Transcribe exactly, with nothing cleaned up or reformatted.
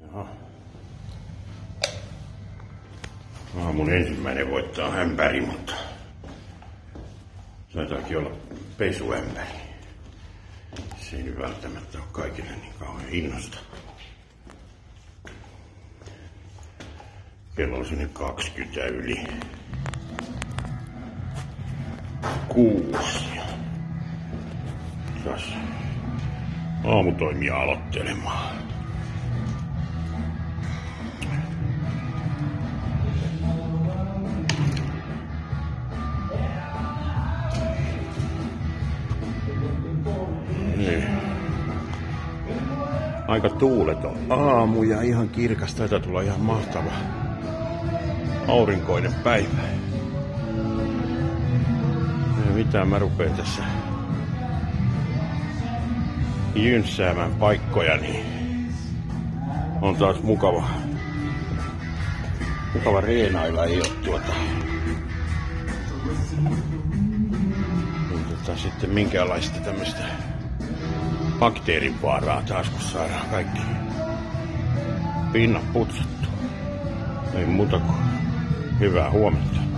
Jaha. Aamun ensimmäinen voittaa ämpäri, mutta taitaakin olla pesuämpäri. Se ei nyt välttämättä ole kaikille niin kauhean innosta. Kello on sinne kaksikymmentä yli kuusi. Taas aamutoimia aloittelemaan. Niin. Aika tuuleton aamu ja ihan kirkas. Taitaa tulla ihan mahtava aurinkoinen päivä. Ei mitään, mä rupeen tässä jynssäämään paikkoja, niin on taas mukava, mukava reenailla, ei ole tuota, niin tota sitten minkäänlaista tämmöistä bakteerivaaraa taas, kun saadaan kaikki pinnat putsattua. Ei muuta kuin hyvää huomenta.